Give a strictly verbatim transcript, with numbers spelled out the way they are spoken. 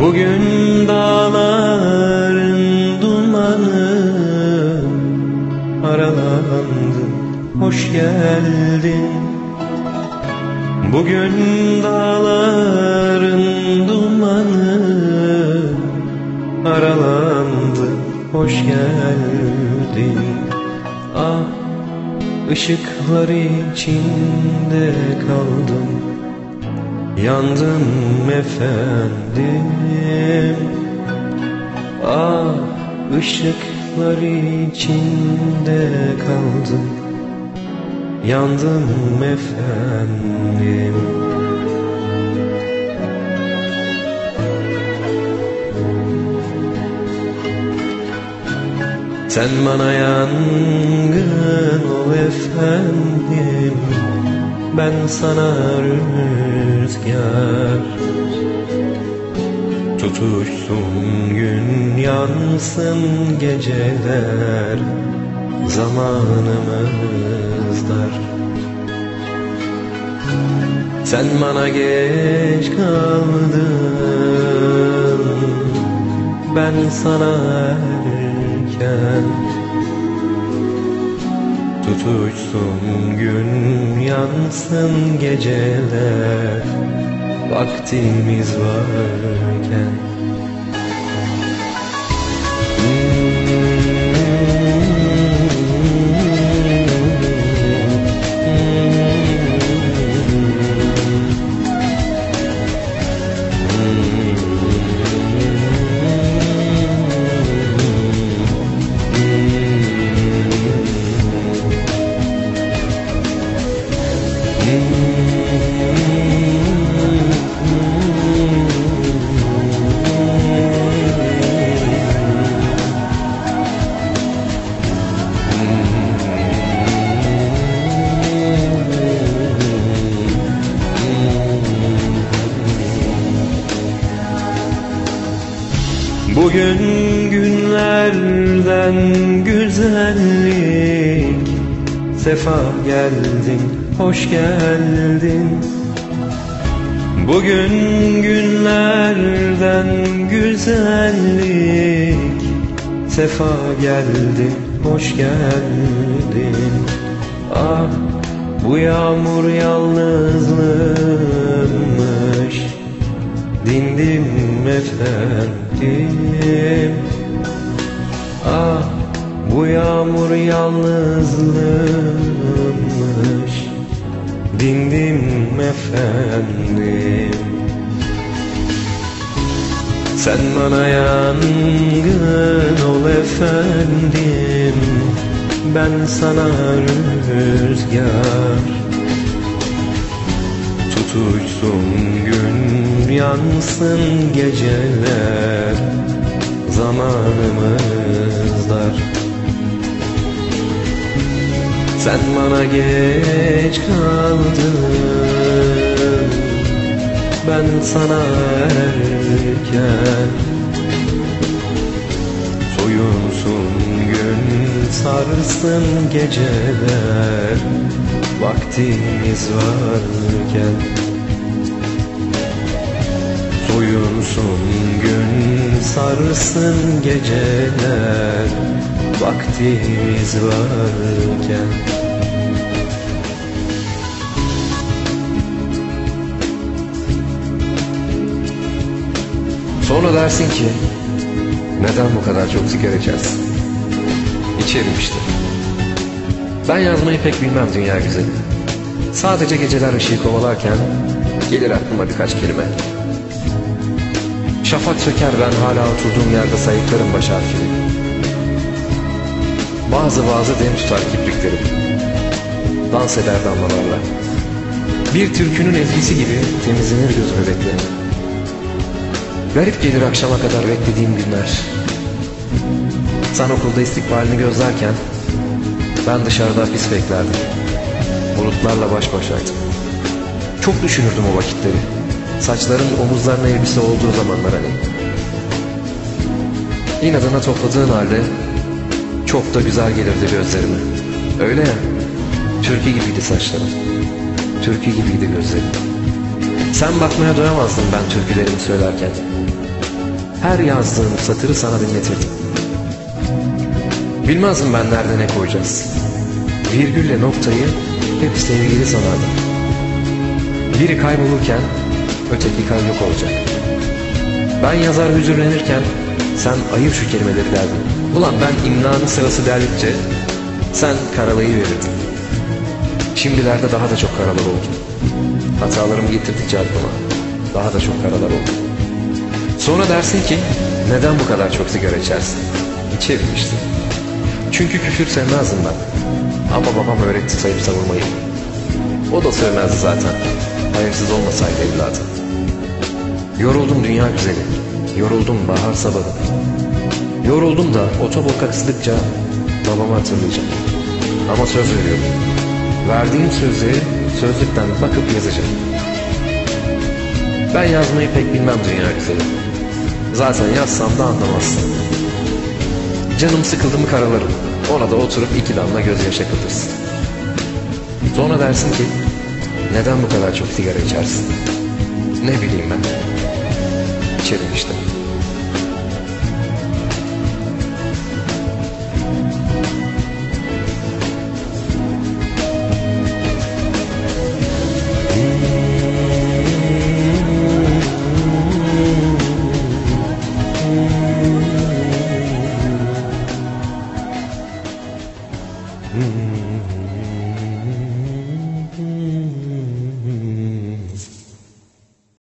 Bugün dağların dumanı aralandı, hoş geldin. Bugün dağların dumanı aralandı, hoş geldin. Ah, ışıklar içinde kaldım, yandım efendim. Ah, ışıklar içinde kaldım, yandım efendim. Sen bana yangın ol efendim, ben sana rüzgar. Tutuşsun gün, yansın geceler, zamanımız dar. Sen bana geç kaldın, ben sana erken. Tutuşsun gün, yansın geceler, vaktimiz varken. Bugün günlerden güzellik, sefa geldin, hoş geldin. Bugün günlerden güzellik, sefa geldin, hoş geldin. Ah, bu yağmur yalnızlığımmış, dindim efendim. Ah, bu yağmur yalnızlığımmış, dindim efendim. Sen bana yangın ol efendim, ben sana rüzgar. Tutuşsun gün, yansın geceler, zamanımız dar. Sen bana geç kaldın, ben sana erken. Soyunsun gün, sarsın geceler, vaktimiz varken. Soyunsun gün, sarsın geceler, vaktimiz varken. Sonra dersin ki, neden bu kadar çok sigara içersin? İçerim işte. Ben yazmayı pek bilmem dünya güzeli. Sadece geceler ışığı kovalarken gelir aklıma birkaç kelime. Şafak söker, ben hala oturduğum yerde sayıklarım baş harfini. Bazı bazı dem tutar kipriklerim, dans eder damlalarla. Bir türkünün ezgisi gibi temizlenir gözüme bekleyen. Garip gelir akşama kadar beklediğim günler. Sen okulda istikbalini gözlerken ben dışarıda hapis beklerdim. Bulutlarla baş başaydım. Çok düşünürdüm o vakitleri. Saçların omuzlarına elbise olduğu zamanlar hani. İnadına topladığın halde çok da güzel gelirdi gözlerime. Öyle ya, türkü gibiydi saçların, türkü gibiydi gözlerin. Sen bakmaya doyamazdın ben türkülerimi söylerken. her yazdığım satırı sana dinletirdim. Bilmezdim ben nerede ne koyacağız. Virgülle noktayı hep sevgili sanardım. Biri kaybolurken öteki kaybyok olacak. Ben yazar hüzünlenirken sen ayır şu kelimeleri derdin. Ulan ben imlanın sırası derdikçe sen karalayı verirdin. Şimdilerde daha da çok karalar oldu. Hatalarımı getirdikçe aklıma daha da çok karalar oldu. Sonra dersin ki neden bu kadar çok sigara içersin? İçerim işte. Çünkü küfür sevmezdim ben. Ama babam öğretti sayıp savurmayı. O da sevmezdi zaten. Hayırsız olmasaydı evladı. Yoruldum dünya güzeli. Yoruldum bahar sabahı. Yoruldum da otobok aksıdıkça babamı hatırlayacağım. Ama söz veriyorum. Verdiğim sözleri sözlükten bakıp yazacağım. Ben yazmayı pek bilmem dünya güzeli. Zaten yazsam da anlamazsın. Canım sıkıldı mı karalarım. Ona da oturup iki damla gözyaşı akıtırsın. Sonra dersin ki neden bu kadar çok sigara içersin? Ne bileyim ben. İçerim işte.